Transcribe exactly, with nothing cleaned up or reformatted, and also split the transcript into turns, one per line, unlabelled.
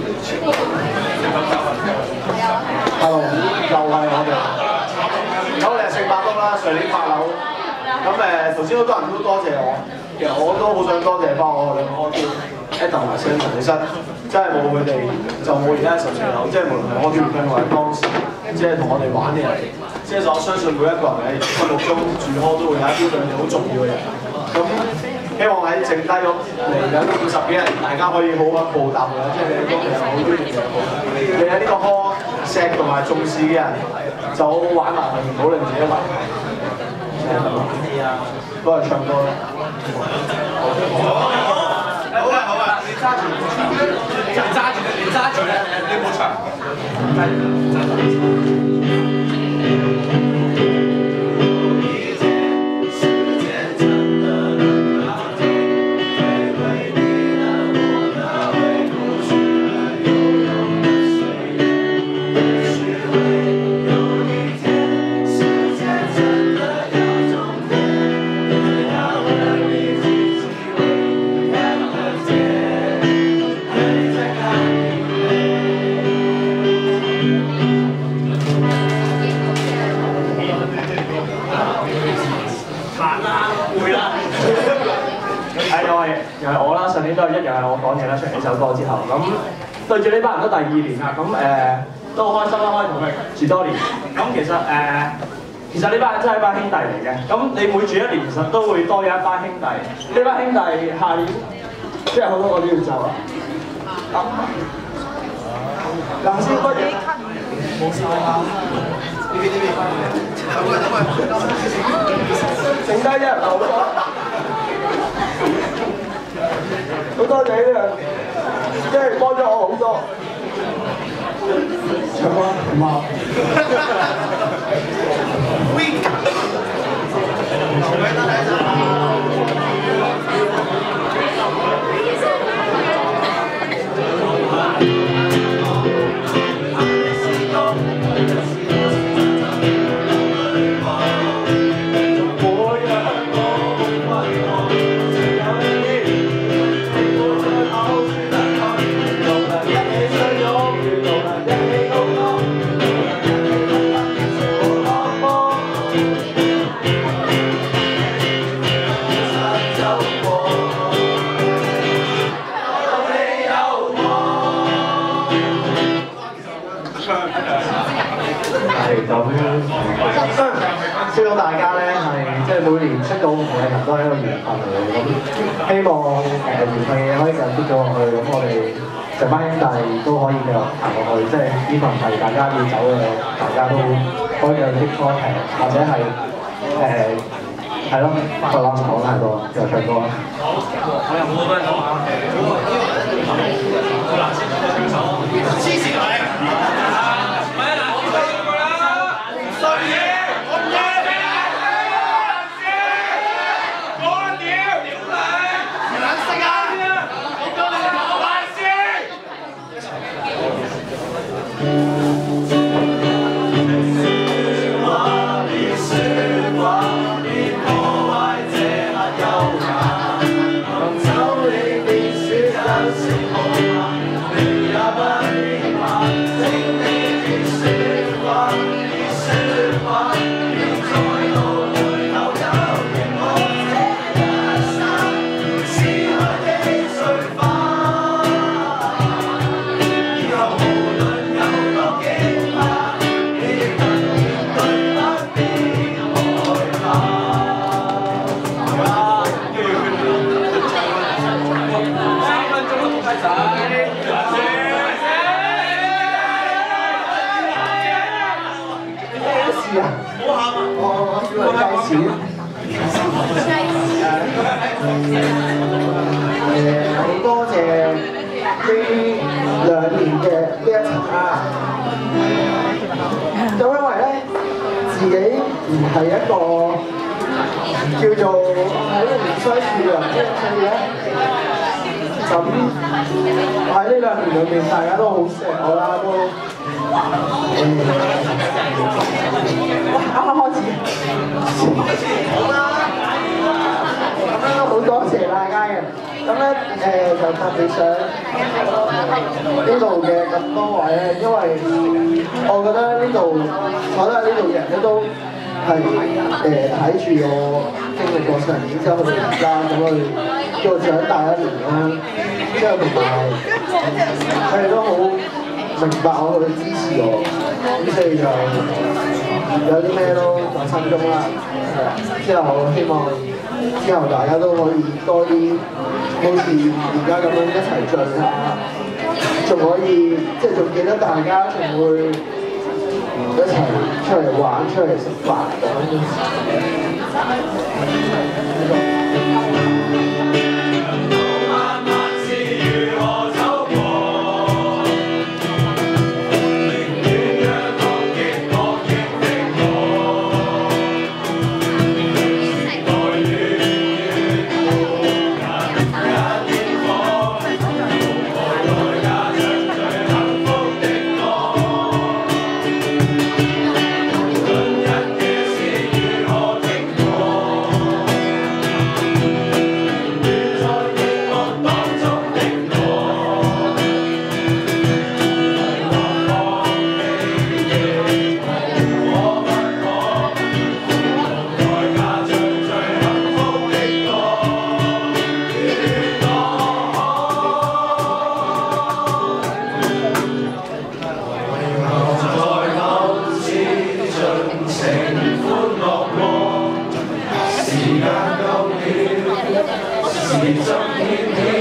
Hello，又係我哋。咁我哋係聖伯多啦，上年八樓。咁誒，頭先好多人都多謝我，其實我都好想多謝翻我兩個 Adam 同埋 Sam， 其實真係冇佢哋就冇而家十四樓，即係無論係我叫佢或者當時，即係同我哋玩嘅人，即係我相信每一個人喺心目中住開都會有一啲對你好重要嘅人。咁希望喺剩低咗嚟緊五十幾人，大家可以好好報答嘅，即係你當其實好中意嘅，你喺呢個科錫同埋重視嘅人，就好好玩埋，唔好令自己遺憾。都係唱歌啦。
好啊好啊，你揸住，你揸住，你揸住咧，你冇唱。
又係我啦，上年都係一樣係我講嘢啦，唱呢首歌之後，咁對住呢班人都第二年啦，咁誒、呃、都好開心啦，可以同佢住多年。咁其實誒、呃，其實呢班人真係一班兄弟嚟嘅。咁你每住一年，其實都會多咗一班兄弟。呢班兄弟下年即係好多個都要走啦。林先不如冇事啦。呢邊呢邊，等我等我，剩低一人留咗。好多謝呢樣，即係幫咗我好多。唱歌唔好。知道大家咧係即係每年識到唔同嘅人都係一個緣分嚟嘅，咁希望誒緣分嘅嘢可以繼續接咗落去，咁我哋成班兄弟都可以繼續行落去，即係呢份係大家要走嘅，大家都可以有啲 contact，或者係誒係咯，佢講唔講太多，就唱歌啦。好，我又冇好多嘢講啊。支持你。好多謝呢兩年嘅呢一層啊！就因為咧自己唔係一個叫做喺度唔需要人嘅嘅嘢，咁喺呢兩年裏面，大家都好錫我啦，都哇啱啱開始，好啦。
都好多謝大家嘅。咁咧誒就特別想呢度嘅咁多位咧，因為我覺得呢度坐得喺呢度嘅人咧都係誒睇住我經歷過成年之後去到而家咁去叫我長大一年啦，之後同埋佢哋都好明白我，佢哋支持我，咁所以就有啲咩都在心中啦。係啊，之後希望之後大家都可以多啲好似而家咁樣一齊聚下，仲可以即係仲記得大家仲會一齊出嚟玩、出嚟食飯咁。
時間夠了，時針牽起。